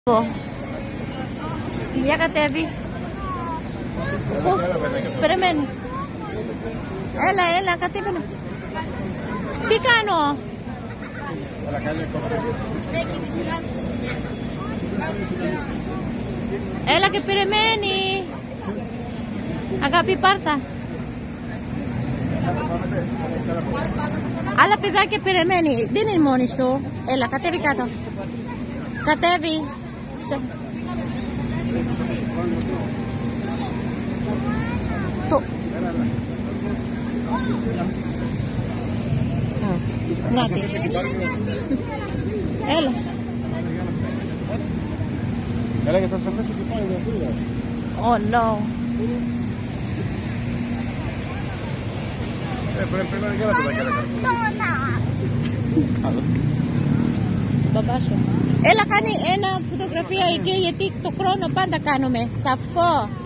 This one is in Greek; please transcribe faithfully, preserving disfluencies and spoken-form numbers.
Για κατέβει. Πού, περιμένει. Έλα, έλα, κατέβαινε. Τι κάνω? Έλα και περιμένει. Αγάπη, πάρτα. Άλλα παιδάκια περιμένει. Δεν είναι μόνη σου. Έλα, κατέβει κάτω. Κατέβει. Το. Να τη. Έλα. Έλα και θα σε αφήσω και πάλι δεν. Oh no. Ε, πρέπει να είναι και άλλα παιδάκια να κάνουν. Μπαμπά σου. Έλα, κάνει ένα φωτογραφία εκεί, γιατί το χρόνο πάντα κάνουμε. Σαφό.